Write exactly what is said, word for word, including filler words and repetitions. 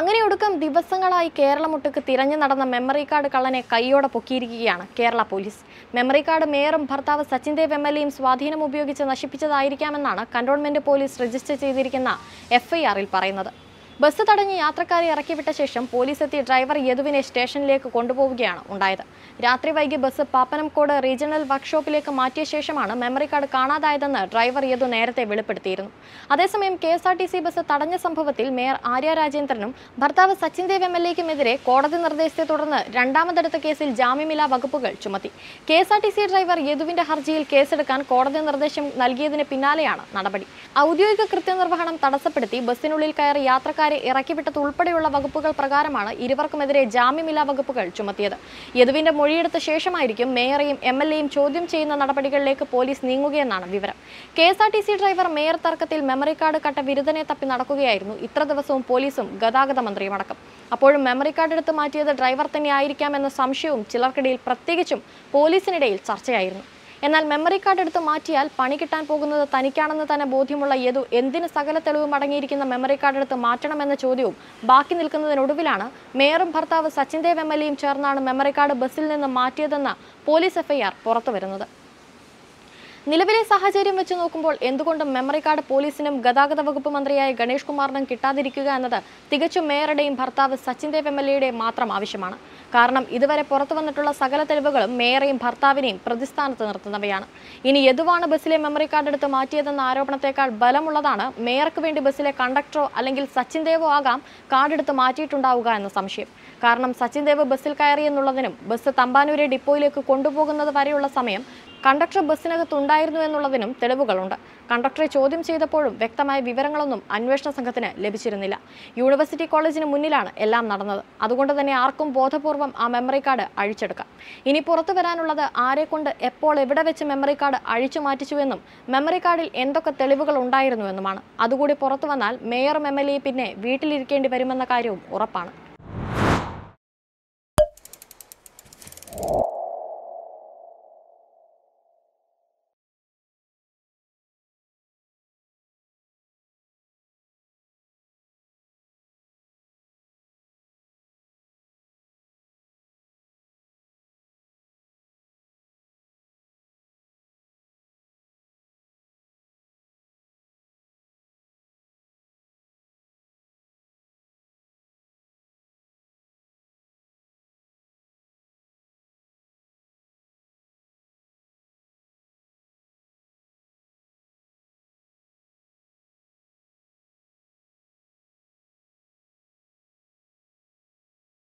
അങ്ങനെ ഒടുക്കം ദിവസങ്ങളായി കേരളമൊട്ടുക്ക് തിരഞ്ഞു നടന്ന മെമ്മറി കാർഡ് കള്ളനെ കൈയോടെ പൊക്കിയിരിക്കുകയാണ് കേരള പോലീസ്. മെമ്മറി കാർഡ് മേയറും ഭർത്താവ് സച്ചിൻ ദേവ് എം എൽ എയും സ്വാധീനം ഉപയോഗിച്ച് നശിപ്പിച്ചതായിരിക്കാമെന്നാണ് കന്റോൺമെന്റ് പോലീസ് രജിസ്റ്റർ ചെയ്തിരിക്കുന്ന എഫ്ഐആറിൽ പറയുന്നത്. ബസ് തടഞ്ഞ് യാത്രക്കാരെ ഇറക്കിവിട്ട ശേഷം പോലീസ് എത്തി ഡ്രൈവർ യദുവിനെ സ്റ്റേഷനിലേക്ക് കൊണ്ടുപോവുകയാണ് ഉണ്ടായത്. രാത്രി വൈകി ബസ് പാപ്പനംകോട് റീജിയണൽ വർക്ക്ഷോപ്പിലേക്ക് മാറ്റിയ ശേഷമാണ് മെമ്മറി കാർഡ് കാണാതായതെന്ന് ഡ്രൈവർ യദു നേരത്തെ വെളിപ്പെടുത്തിയിരുന്നു. അതേസമയം K S R T C bus തടഞ്ഞ സംഭവത്തിൽ മേയർ ആര്യ രാജേന്ദ്രനും ഭർത്താവ് സച്ചിൻ ദേവ് എം എൽ എക്കുമെതിരെ കോടതി നിർദ്ദേശത്തെ തുടർന്ന് രണ്ടാമതെടുത്ത കേസിൽ ജാമ്യമില്ലാ വകുപ്പുകൾ ചുമത്തി. K S R T C driver യദുവിന്റെ ഹർജിയിൽ കേസെടുക്കാൻ കോടതി നിർദ്ദേശം നൽകിയതിന് പിന്നാലെയാണ് നടപടി. ഔദ്യോഗിക കൃത്യനിർവഹണം തടസ്സപ്പെടുത്തി ബസ്സിനുള്ളിൽ കയറി യാത്രക്കാരെ ഇറക്കിവിട്ടത് ഉൾപ്പെടെയുള്ള വകുപ്പുകൾ പ്രകാരമാണ് ഇരുവർക്കുമെതിരെ ജാമ്യമില്ലാ വകുപ്പുകൾ ചുമത്തിയത്. യദുവിന്റെ മൊഴിയെടുത്ത ശേഷമായിരിക്കും മേയറെയും എം എൽ എയും ചോദ്യം ചെയ്യുന്ന നടപടികളിലേക്ക് പോലീസ് നീങ്ങുകയെന്നാണ് വിവരം. K S R T C driver mayor തർക്കത്തിൽ മെമ്മറി കാർഡ് കട്ട വിരുദ്ധനെ തപ്പി നടക്കുകയായിരുന്നു ഇത്ര ദിവസവും പോലീസും ഗതാഗത മന്ത്രിയും അടക്കം. അപ്പോഴും മെമ്മറി കാർഡ് എടുത്ത് മാറ്റിയത് ഡ്രൈവർ തന്നെ ആയിരിക്കാമെന്ന സംശയവും ചിലർക്കിടയിൽ പ്രത്യേകിച്ചും പോലീസിനിടയിൽ ചർച്ചയായിരുന്നു. എന്നാൽ മെമ്മറി കാർഡ് എടുത്ത് മാറ്റിയാൽ പണി കിട്ടാൻ പോകുന്നത് തനിക്കാണെന്ന് തന്നെ ബോധ്യമുള്ള യദു എന്തിന് സകല തെളിവും അടങ്ങിയിരിക്കുന്ന മെമ്മറി കാർഡ് എടുത്ത് മാറ്റണമെന്ന ചോദ്യവും ബാക്കി നിൽക്കുന്നതിനൊടുവിലാണ് മേയറും ഭർത്താവ് സച്ചിൻ ദേവ് എം എൽ എയും ചേർന്നാണ് മെമ്മറി കാർഡ് ബസ്സിൽ നിന്ന് മാറ്റിയതെന്ന് പോലീസ് എഫ്ഐആർ പുറത്തുവരുന്നത്. നിലവിലെ സാഹചര്യം വെച്ച് നോക്കുമ്പോൾ എന്തുകൊണ്ടും മെമ്മറി കാർഡ് പോലീസിനും ഗതാഗത വകുപ്പ് മന്ത്രിയായ ഗണേഷ് കുമാറിനും കിട്ടാതിരിക്കുക എന്നത് തികച്ചും മേയറുടെയും ഭർത്താവ് സച്ചിൻ ദേവ് എം എൽ എയുടെയും മാത്രം ആവശ്യമാണ്. കാരണം ഇതുവരെ പുറത്തു വന്നിട്ടുള്ള സകല തെളിവുകളും മേയറെയും ഭർത്താവിനെയും പ്രതിസ്ഥാനത്ത് നിർത്തുന്നവയാണ്. ഇനി യദുവാണ് ബസ്സിലെ മെമ്മറി കാർഡ് എടുത്ത് മാറ്റിയതെന്ന ആരോപണത്തെക്കാൾ ബലമുള്ളതാണ് മേയർക്ക് വേണ്ടി ബസ്സിലെ കണ്ടക്ടറോ അല്ലെങ്കിൽ സച്ചിൻ ദേവോ ആകാം കാർഡ് എടുത്ത് മാറ്റിയിട്ടുണ്ടാവുക എന്ന സംശയം. കാരണം സച്ചിൻ ദേവ് ബസ്സിൽ കയറിയെന്നുള്ളതിനും ബസ് തമ്പാനൂരെ ഡിപ്പോയിലേക്ക് കൊണ്ടുപോകുന്നത് വരെയുള്ള സമയം കണ്ടക്ടർ ബസ്സിനകത്ത് ഉണ്ടായിരുന്നു എന്നുള്ളതിനും തെളിവുകളുണ്ട്. കണ്ടക്ടറെ ചോദ്യം ചെയ്തപ്പോഴും വ്യക്തമായ വിവരങ്ങളൊന്നും അന്വേഷണ സംഘത്തിന് ലഭിച്ചിരുന്നില്ല. യൂണിവേഴ്സിറ്റി കോളേജിന് മുന്നിലാണ് എല്ലാം നടന്നത്. അതുകൊണ്ട് തന്നെ ആർക്കും ബോധപൂർവം ആ മെമ്മറി കാർഡ് അഴിച്ചെടുക്കാം. ഇനി പുറത്തു വരാനുള്ളത് ആരെക്കൊണ്ട് എപ്പോൾ എവിടെ വെച്ച് മെമ്മറി കാർഡ് അഴിച്ചു മാറ്റിച്ചുവെന്നും മെമ്മറി കാർഡിൽ എന്തൊക്കെ തെളിവുകൾ ഉണ്ടായിരുന്നുവെന്നുമാണ്. അതുകൂടി പുറത്തു വന്നാൽ മേയറും എം എൽ എ പിന്നെ വീട്ടിലിരിക്കേണ്ടി വരുമെന്ന കാര്യവും ഉറപ്പാണ്.